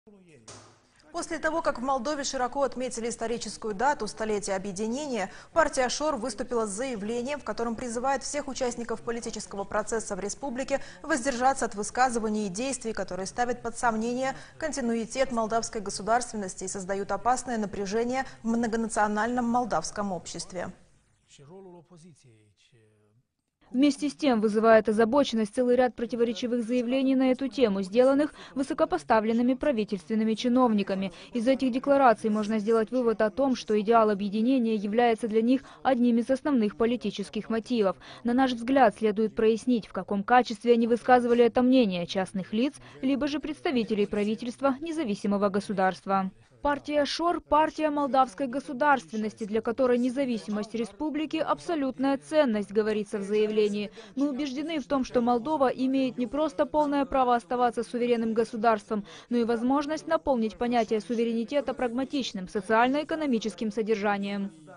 После того, как в Молдове широко отметили историческую дату столетия объединения, партия ШОР выступила с заявлением, в котором призывает всех участников политического процесса в республике воздержаться от высказываний и действий, которые ставят под сомнение континуитет молдавской государственности и создают опасное напряжение в многонациональном молдавском обществе. Вместе с тем вызывает озабоченность целый ряд противоречивых заявлений на эту тему, сделанных высокопоставленными правительственными чиновниками. Из этих деклараций можно сделать вывод о том, что идеал объединения является для них одним из основных политических мотивов. На наш взгляд, следует прояснить, в каком качестве они высказывали это мнение частных лиц, либо же представителей правительства независимого государства. Партия ШОР – партия молдавской государственности, для которой независимость республики – абсолютная ценность, говорится в заявлении. Мы убеждены в том, что Молдова имеет не просто полное право оставаться суверенным государством, но и возможность наполнить понятие суверенитета прагматичным, социально-экономическим содержанием.